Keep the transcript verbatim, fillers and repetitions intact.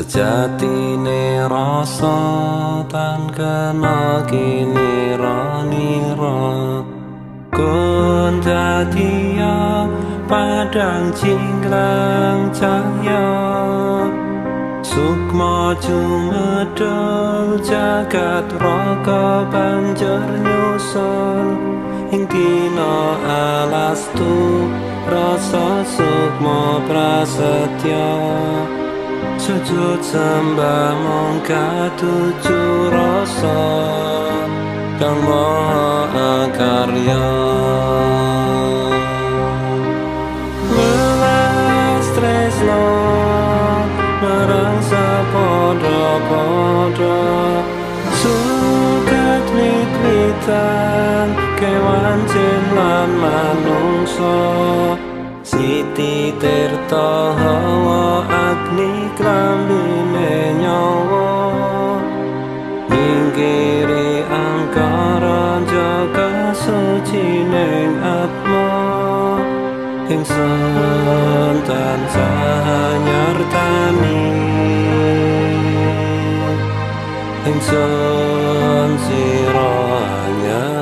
Sejatine rasa tan kena kinira-nira kun dadia padang cingkrang cahya sukma jumedhel jagat raka banjur nyusul ing dina alastu rasa sukma prasetya sujud sembah mung katuju rasa kang maha karya welas tresno marang sapadha-padha suket wit-witan kewan jin lan manungsa Siti Tirta Hawa Agni klambine nyawa Ningkiri angkara jaga suci ning atma ingsun tansah nyartani ingsun sira